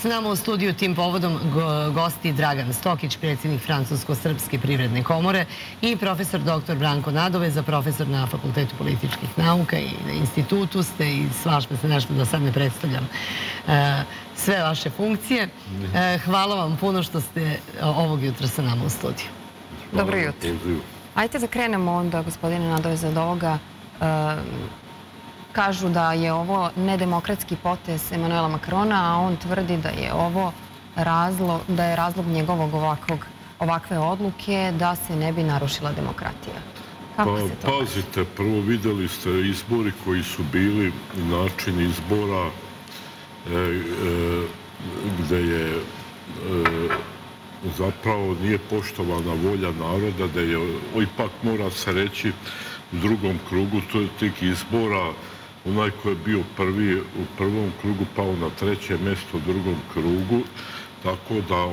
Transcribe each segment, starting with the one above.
Sa nama u studiju tim povodom gosti Dragan Stokić, predsjednik Francusko-srpske privredne komore i profesor dr. Branko Nadoveza, profesor na Fakultetu političkih nauka i na institutu ste i svašta se nešto da sad ne predstavljam sve vaše funkcije. Hvala vam puno što ste ovog jutra sa nama u studiju. Dobro jutro. Ajde da krenemo onda, gospodine Nadoveza, od ovoga. Kažu da je ovo nedemokratski potez Emanuela Makrona, a on tvrdi da je ovo razlog njegovog ovakve odluke da se ne bi narušila demokratija. Kako se to kaže? Pazite, prvo videli ste izbori koji su bili, način izbora gde je zapravo nije poštovana volja naroda, da je ipak mora se reći u drugom krugu tih izbora onaj ko je bio prvi u prvom krugu pao na treće mjesto u drugom krugu, tako da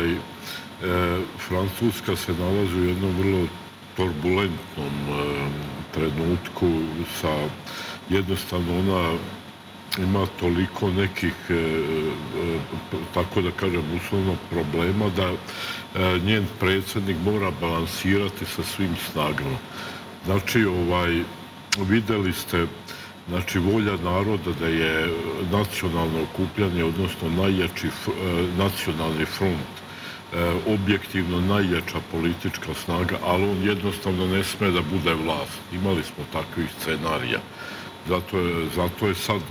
Francuska se nalazi u jednom vrlo turbulentnom trenutku sa jednostavno ona ima toliko nekih, tako da kažem, uslovno problema da njen predsjednik mora balansirati sa svim snagama. Znači, videli ste, znači, volja naroda da je nacionalno okupljanje, odnosno najjači nacionalni front, objektivno najjača politička snaga, ali on jednostavno ne sme da bude vlast. Imali smo takvih scenarija. Zato je sad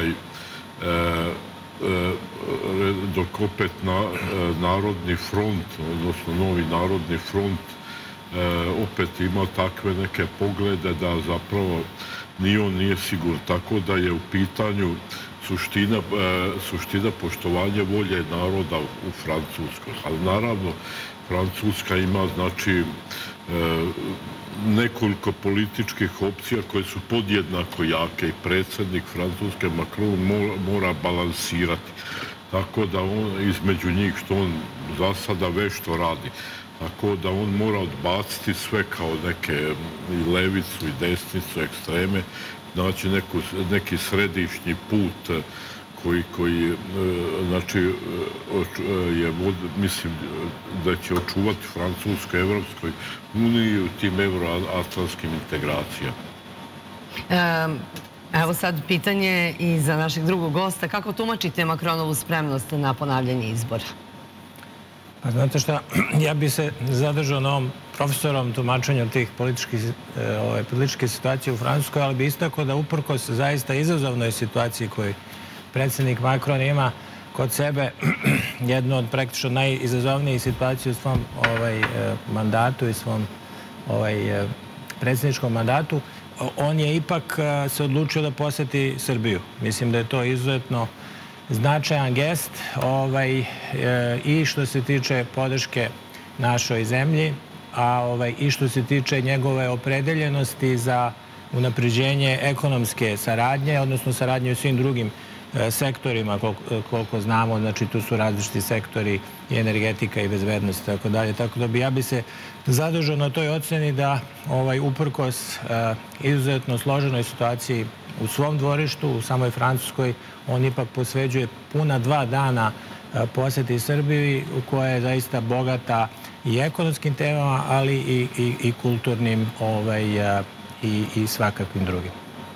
dok opet Narodni front, odnosno Novi Narodni front, opet ima takve neke poglede da zapravo ni on nije sigur. Tako da je u pitanju suština poštovanja volje naroda u Francuskoj. Ali naravno, Francuska ima, znači, nekoliko političkih opcija koje su podjednako jake i predsjednik Francuske Macron mora balansirati. Tako da on između njih, što on za sada vešto radi, tako da on mora odbaciti sve kao neke i levicu i desnicu, ekstreme, znači neki središnji put koji znači je, mislim, da će očuvati Francuskoj, Evropskoj uniji u tim euroatlantskim integracijama. Evo sad pitanje i za našeg drugog gosta. Kako tumačite Makronovu spremnost na ponavljanje izbora? Pa znate šta, ja bi se zadržao na ovom profesorom tumačenju tih političke situacije u Francuskoj, ali bi istakao da uprkos zaista izazovnoj situaciji koju predsjednik Macron ima kod sebe, jednu od praktično najizazovnijih situacija u svom mandatu i svom predsjedničkom mandatu, on je ipak se odlučio da posjeti Srbiju. Mislim da je to izuzetno značajan gest i što se tiče podrške našoj zemlji, a i što se tiče njegove opredeljenosti za unapređenje ekonomske saradnje, odnosno saradnje u svim drugim sektorima, koliko znamo, znači tu su različiti sektori i energetika i bezbednost, tako dalje. Tako da ja bi se zadržao na toj ocjeni da uprkos izuzetno složenoj situaciji u svom dvorištu, u samoj Francuskoj, on ipak posveđuje puna 2 dana posjeti Srbiji, koja je zaista bogata i ekonomskim temama, ali i kulturnim i svakakvim drugim.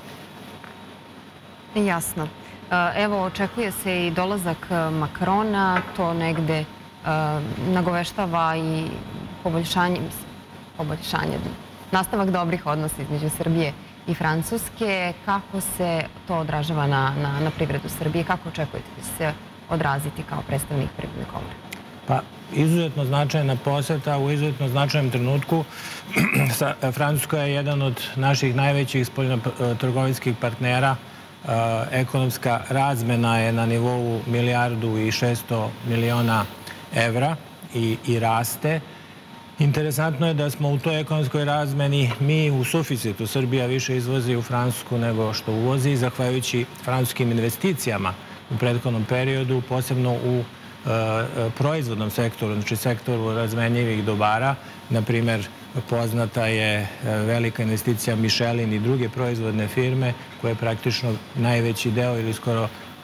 Jasno. Evo, očekuje se i dolazak Makrona, to negde nagoveštava i poboljšanje, nastavak dobrih odnosa između Srbije i Francuske. Kako se to odražava na privredu Srbije? Kako očekujete da će se odraziti kao predstavnik privredne komore? Pa, izuzetno značajna poseta u izuzetno značajnom trenutku. Francuska je jedan od naših najvećih spoljnotrgovinskih partnera. Ekonomska razmena je na nivou 1,6 milijardi evra i raste. Interesantno je da smo u toj ekonomskoj razmeni mi u suficitu. Srbija više izvozi u Francusku nego što uvozi, zahvaljujući francuskim investicijama u prethodnom periodu, posebno u proizvodnom sektoru, znači sektoru razmenjivih dobara. Naprimer, poznata je velika investicija Michelin i druge proizvodne firme, koje praktično najveći deo ili skoro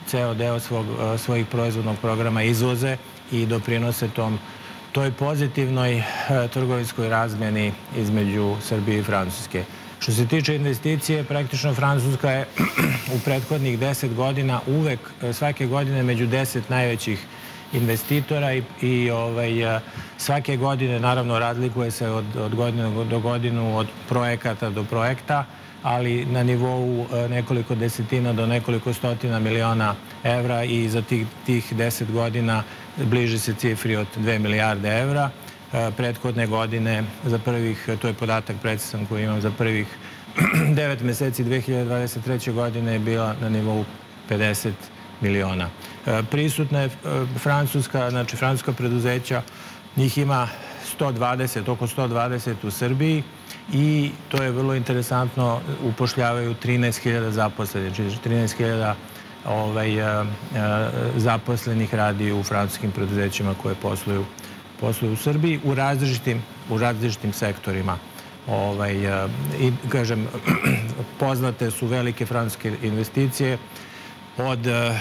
ceo deo svojih proizvodnog programa izvoze i doprinose toj pozitivnoj trgovinskoj razmjeni između Srbije i Francuske. Što se tiče investicije, praktično Francuska je u prethodnih 10 godina uvek, svake godine među 10 najvećih investitora i svake godine, naravno, razlikuje se od godine do godinu, od projekata do projekta, ali na nivou nekoliko desetina do nekoliko stotina miliona evra i za tih 10 godina bliži se cifri od 2 milijarde evra. Prethodne godine, to je podatak precizan koji imam, za prvih 9 meseci 2023. godine je bila na nivou 50 miliona. Prisutna je francuska, znači francuska preduzeća, njih ima oko 120 u Srbiji i to je vrlo interesantno, upošljavaju 13.000 zaposlenih, znači 13.000 zaposlenih radi u francuskim preduzećima koje posluju u Srbiji u različitim sektorima. I, kažem, poznate su velike francuske investicije od,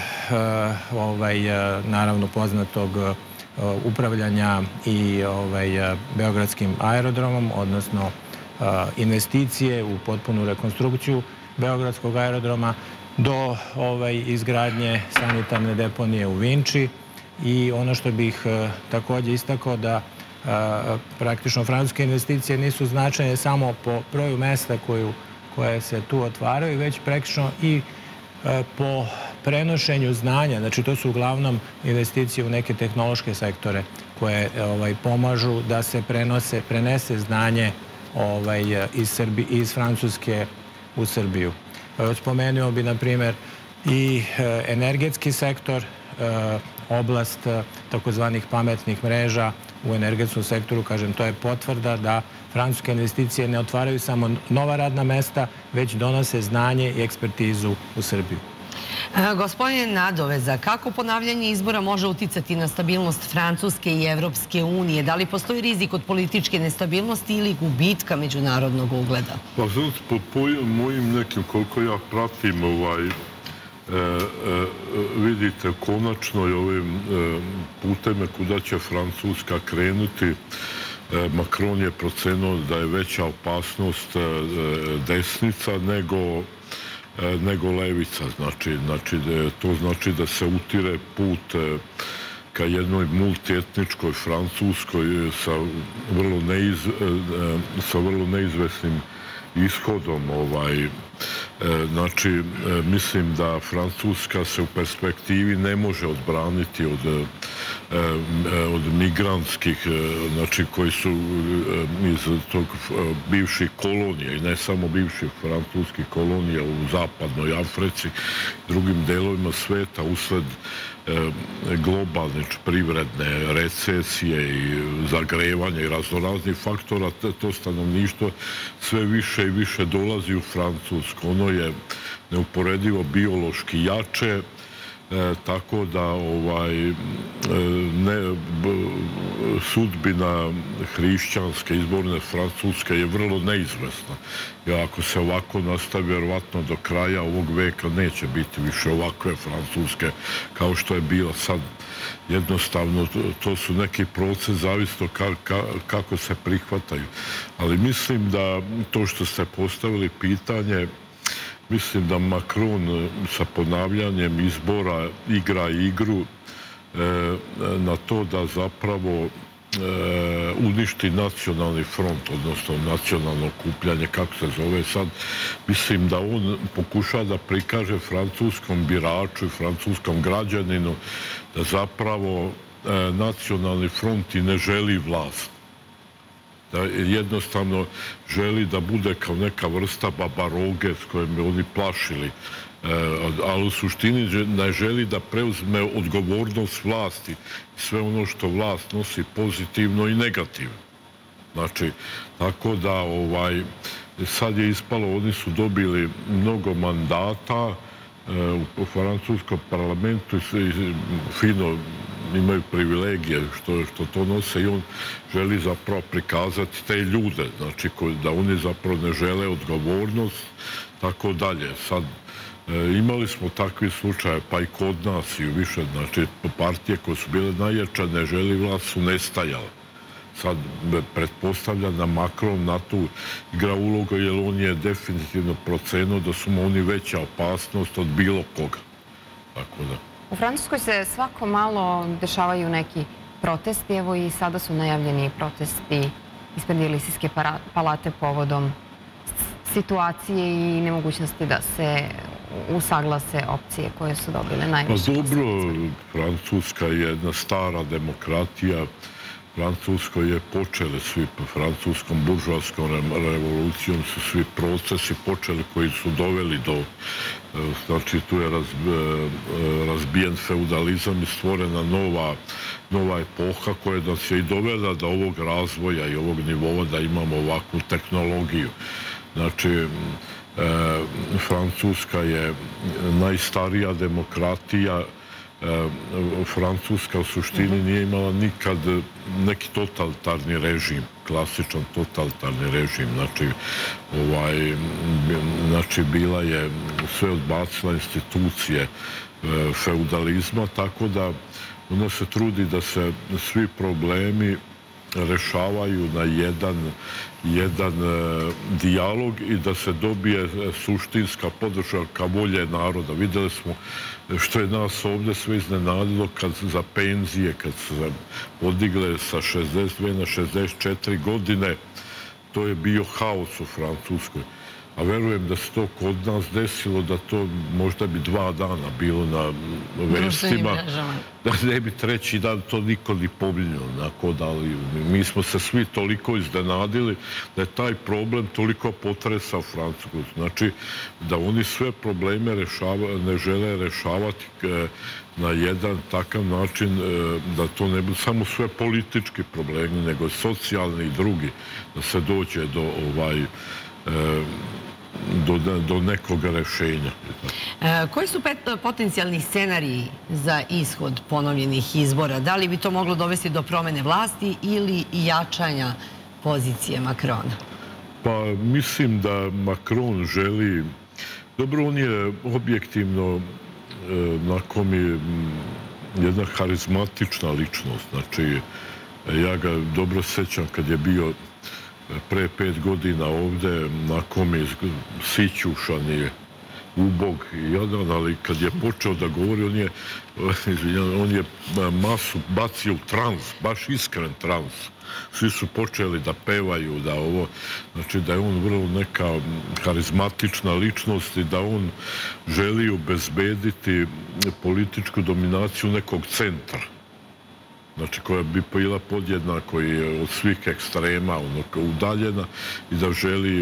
naravno, poznatog upravljanja i Beogradskim aerodromom, odnosno investicije u potpunu rekonstrukciju Beogradskog aerodroma, do izgradnje sanitarne deponije u Vinči. I ono što bih također istakao da praktično francuske investicije nisu značajne samo po broju mesta koje se tu otvaraju, već praktično i po prenošenju znanja. Znači, to su uglavnom investicije u neke tehnološke sektore koje pomažu da se prenese znanje iz Francuske u Srbiju. Spomenuo bi, na primjer, i energetski sektor, oblast takozvanih pametnih mreža u energetskom sektoru. Kažem, to je potvrda da francuske investicije ne otvaraju samo nova radna mesta, već donose znanje i ekspertizu u Srbiju. Gospodine Nadoveza, kako ponavljanje izbora može uticati na stabilnost Francuske i Evropske unije? Da li postoji rizik od političke nestabilnosti ili gubitka međunarodnog ugleda? Pa znači, po mojim nekim, koliko ja pratim, vidite, konačno je ovim putem kuda će Francuska krenuti. Macron je procenio da je veća opasnost desnica nego levica. To znači da se utire put ka jednoj multietničkoj Francuskoj sa vrlo neizvesnim ishodom. Znači, mislim da Francuska se u perspektivi ne može odbraniti od migrantskih, znači koji su iz tog bivših kolonija i ne samo bivših francuskih kolonija u zapadnoj Africi, drugim delovima sveta usled globalne privredne recesije i zagrevanja i raznoraznih faktora, to stanovništvo sve više i više dolazi u Francusku. Ono je neuporedivo biološki jače, tako da sudbina hrišćanske izborne Francuske je vrlo neizvesna. Ako se ovako nastavi, vjerovatno do kraja ovog veka neće biti više ovakve Francuske kao što je bilo sad. Jednostavno, to su neki proces, zavisno kako se prihvataju. Ali mislim da to što ste postavili pitanje, mislim da Macron sa ponavljanjem izbora igra igru na to da zapravo uništi nacionalni front, odnosno nacionalno okupljanje, kako se zove sad. Mislim da on pokuša da prikaže francuskom biraču i francuskom građaninu da zapravo nacionalni front i ne želi vlast. Da jednostavno želi da bude kao neka vrsta babaroge s kojom bi oni plašili, ali u suštini ne želi da preuzme odgovornost vlasti, sve ono što vlast nosi pozitivno i negativno. Znači, tako da sad je ispalo, oni su dobili mnogo mandata u francuskom parlamentu i fino imaju privilegije što to nose i on želi zapravo prikazati te ljude, znači da oni zapravo ne žele odgovornost, tako dalje. Sad Imali smo takvi slučaje, pa i kod nas i više, znači partije koje su bile najjače ne želi vlast su nestajale. Sad pretpostavljam da Macron na tu igra ulogu, jer on je definitivno procenio da su mu oni veća opasnost od bilo koga. Tako da. U Francuskoj se svako malo dešavaju neki protesti, evo i sada su najavljeni protesti ispred Elizejske palate povodom situacije i nemogućnosti da se usaglase opcije koje su dobile najviše. Pa dobro, Francuska je jedna stara demokratija. Francuskoj je počeli svi, francuskom buržoaskom revolucijom su svi procesi počeli koji su doveli do, znači tu je razbijen feudalizam i stvorena nova epoha koja nas je i dovela do ovog razvoja i ovog nivova da imamo ovakvu tehnologiju. Znači, Francuska je najstarija demokratija. Francuska u suštini nije imala nikad neki totalitarni režim, klasičan totalitarni režim. Znači, bila je sve odbacila institucije feudalizma, tako da ona se trudi da se svi problemi rešavaju na jedan dijalog i da se dobije suštinska podrška volje naroda. Videli smo što je nas ovdje sve iznenadilo kad za penzije, kad su se podigle sa 62 na 64 godine, to je bio haos u Francuskoj. A verujem da se to kod nas desilo, da to možda bi 2 dana bilo na vestima, da ne bi 3. dan to niko ni pominjao. Mi smo se svi toliko iznenadili da je taj problem toliko potresao Francusku. Znači da oni sve probleme ne žele rešavati na jedan takav način da to ne bude samo sve politički problemi, nego socijalni i drugi, da se dođe do nekog rešenja. Koji su potencijalni scenariji za ishod ponovljenih izbora? Da li bi to moglo dovesti do promene vlasti ili jačanja pozicije Macrona? Pa mislim da Macron želi... Dobro, on je objektivno onako mi jedna harizmatična ličnost. Znači, ja ga dobro sećam kad je bio pre 5 godina ovde, onako mi sićušan je, ubog i jadan, ali kad je počeo da govori, on je masu bacio u trans, baš iskren trans. Svi su počeli da pevaju, da ovo, znači da je on vrlo neka harizmatična ličnost i da on želi obezbediti političku dominaciju nekog centra. Znači koja bi bila podjednako i od svih ekstrema udaljena i da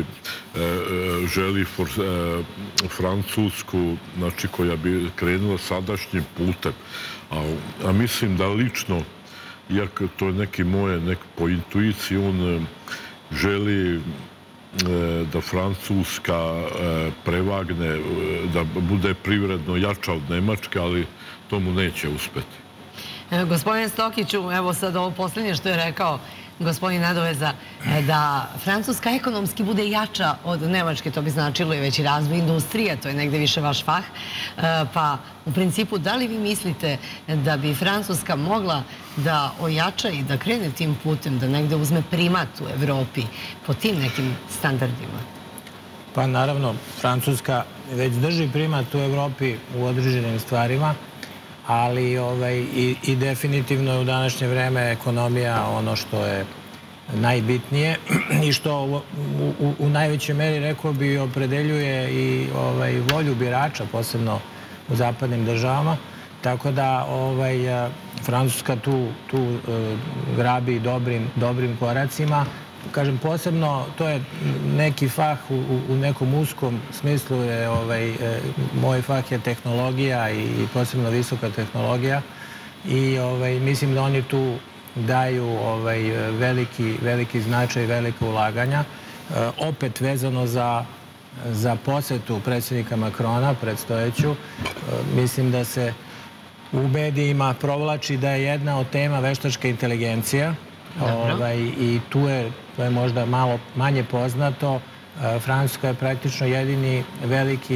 želi Francusku, znači koja bi krenula sadašnjim putem. A mislim da lično, iako to je neki moje, po intuiciji, on želi da Francuska prevagne, da bude privredno jača od Nemačke, ali to mu neće uspeti. Gospodine Stokiću, evo sad ovo posljednje što je rekao gospodin Nadoveza, da Francuska ekonomski bude jača od Nemačke, to bi značilo i veći razvoj industrije, to je negde više vaš fah. Pa u principu, da li vi mislite da bi Francuska mogla da ojača i da krene tim putem, da negde uzme primat u Evropi po tim nekim standardima? Pa naravno, Francuska već drži primat u Evropi u određenim stvarima, ali i definitivno je u današnje vreme ekonomija ono što je najbitnije i što u najvećoj meri, rekao bi, opredeljuje i volju birača, posebno u zapadnim državama. Tako da Francuska tu grabi dobrim koracima. Kažem, posebno, to je neki fah u nekom uskom smislu, moj fah je tehnologija i posebno visoka tehnologija i mislim da oni tu daju veliki značaj, velike ulaganja. Opet vezano za posetu predsjednika Macrona predstojeću, mislim da se u medijima provlači da je jedna od tema veštačka inteligencija. I tu je, to je možda malo manje poznato, Francuska je praktično jedini veliki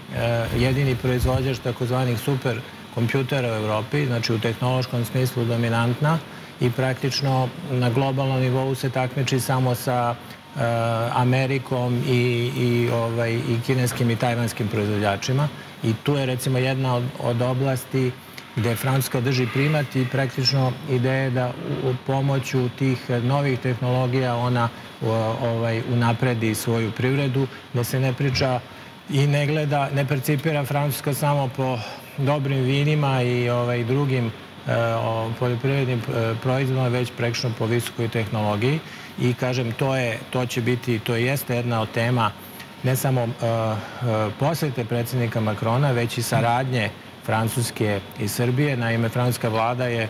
jedini proizvođač takozvanih super kompjutera u Evropi, znači u tehnološkom smislu dominantna i praktično na globalnom nivou se takmiči samo sa Amerikom i kineskim i tajvanskim proizvođačima. I tu je recimo jedna od oblasti gde Francuska drži primat i praktično ideje da pomoću tih novih tehnologija ona unapredi svoju privredu, da se ne priča i ne gleda, ne percipira Francuska samo po dobrim vinima i drugim poljoprivrednim proizvodima, već praktično po visokoj tehnologiji. I kažem, to će biti, to jeste jedna od tema ne samo posete predsjednika Makrona, već i saradnje Francuske i Srbije. Naime, francuska vlada je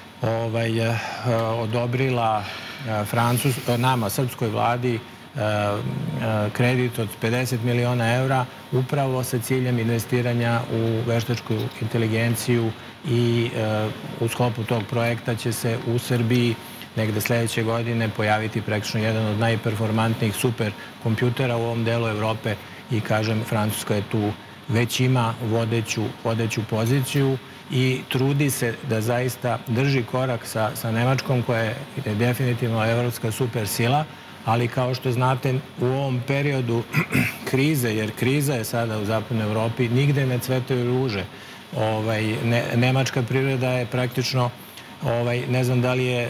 odobrila nama, srpskoj vladi, kredit od 50 miliona evra upravo sa ciljem investiranja u veštačku inteligenciju i u sklopu tog projekta će se u Srbiji negde sledeće godine pojaviti praktično jedan od najperformantnijih super kompjutera u ovom delu Evrope i kažem, Francuska je tu već ima vodeću poziciju i trudi se da zaista drži korak sa Nemačkom koja je definitivno evropska super sila, ali kao što znate u ovom periodu krize, jer kriza je sada u zapadnoj Evropi, nigde ne cvetaju ruže. Nemačka privreda je praktično, ne znam da li je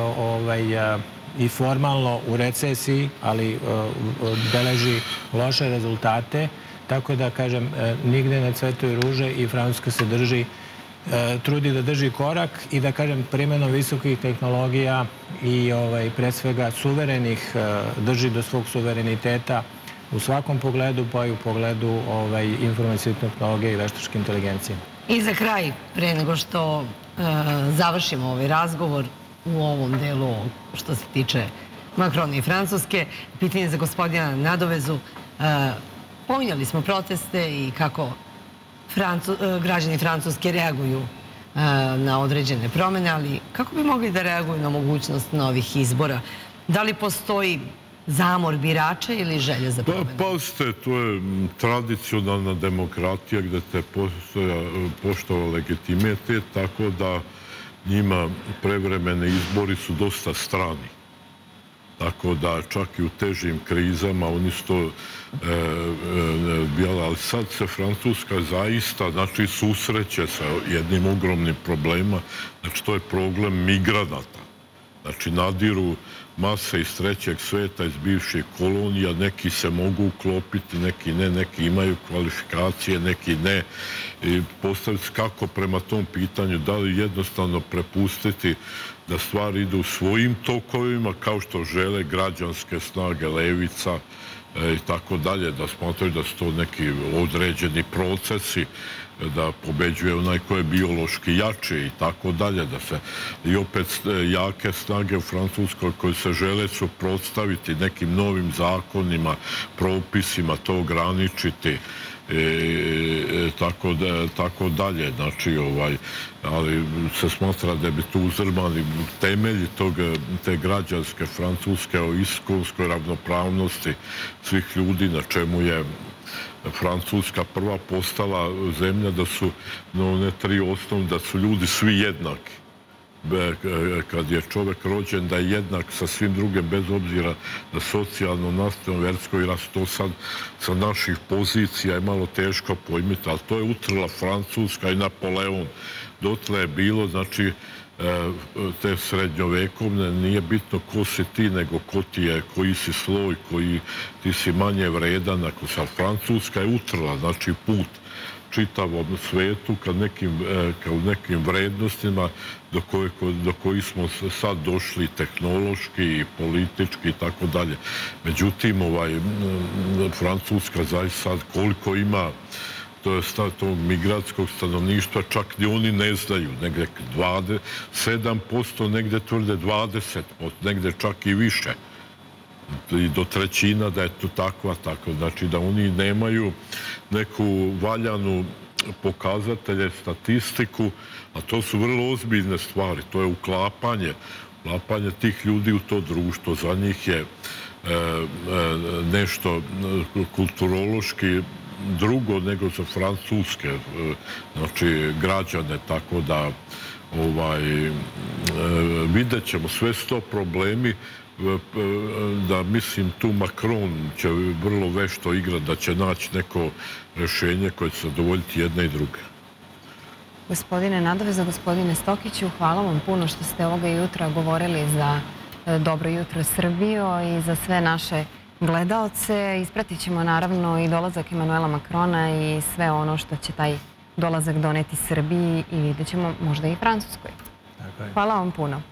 i formalno u recesiji, ali beleži loše rezultate. Tako da, kažem, nigde ne cvetaju ruže i Francuska se trudi da drži korak i da, kažem, primenom visokih tehnologija i pre svega suverenih drži do svog suvereniteta u svakom pogledu, pa i u pogledu informacijske tehnologije i veštačke inteligencije. I za kraj, pre nego što završimo ovaj razgovor u ovom delu što se tiče Makrona i Francuske, pitanje za gospodina Nadovezu. Pominjali smo proteste i kako građani Francuske reaguju na određene promene, ali kako bi mogli da reaguju na mogućnost novih izbora? Da li postoji zamor birača ili želja za promenu? Pazite, to je tradicionalna demokratija gde te poštova legitimitet, tako da njima prevremene izbori su dosta strani. Tako da čak i u težim krizama oni su to bijali. Ali sad se Francuska zaista susreće sa jednim ogromnim problemima. Znači to je problem migranata. Znači nadiru mase iz trećeg sveta, iz bivših kolonija. Neki se mogu uklopiti, neki ne, neki imaju kvalifikacije, neki ne. I postaviti kako prema tom pitanju, da li jednostavno prepustiti da stvari idu svojim tokovima, kao što žele građanske snage, levica i tako dalje, da smatraju da su to neki određeni procesi, da pobeđuje onaj ko je biološki jači i tako dalje, da se i opet jake snage u Francuskoj koje se žele suprotstaviti nekim novim zakonima, propisima, to ograničiti, tako dalje. Znači, ali se smatra da bi tu uzdrmani temelji te građanske Francuske o iskonskoj ravnopravnosti svih ljudi, na čemu je Francuska prva postala zemlja, da su one tri osnovne, da su ljudi svi jednaki. Kad je čovek rođen da je jednak sa svim drugim, bez obzira na socijalno, nastavno, versko i ras, to sad sa naših pozicija je malo teško pojmiti, ali to je utrla Francuska i Napoleon. Dotle je bilo, znači, te srednjovekovne, nije bitno ko si ti, nego ko ti je, koji si sloj, koji ti si manje vredan. Ako sad Francuska je utrla, znači put čitavom svetu ka nekim vrednostima do kojih smo sad došli tehnološki i politički i tako dalje. Međutim, Francuska zaista sad koliko ima tog migratskog stanovništva, čak ni oni ne znaju. Negde 7%, negde tvrde 20%, negde čak i više. I do trećina da je to takva. Znači da oni nemaju neku valjanu pokazatelje, statistiku, a to su vrlo ozbiljne stvari. To je uklapanje tih ljudi u to društvo. Za njih je nešto kulturološki drugo nego za francuske, znači građane, tako da vidjet ćemo, sve su to problemi, da mislim tu Macron će vrlo vešto igrati, da će naći neko rješenje koje će zadovoljiti jedne i druge. Gospodine Nadoveza, gospodine Stokiću, hvala vam puno što ste ovoga jutra govorili za Dobro jutro Srbijo i za sve naše gledaoce. Ispratit ćemo naravno i dolazak Emanuela Makrona i sve ono što će taj dolazak doneti Srbiji i vidjet ćemo možda i Francuskoj. Hvala vam puno.